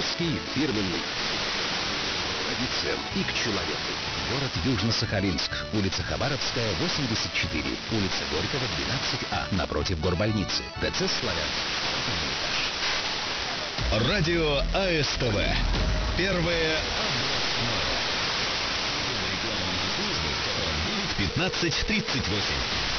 Русский фирменный. Традициям и к человеку. Город Южно-Сахалинск. Улица Хабаровская, 84. Улица Горького, 12А. Напротив горбольницы. ТЦ «Славянск». Радио АСТВ. Первое областное. 15:38.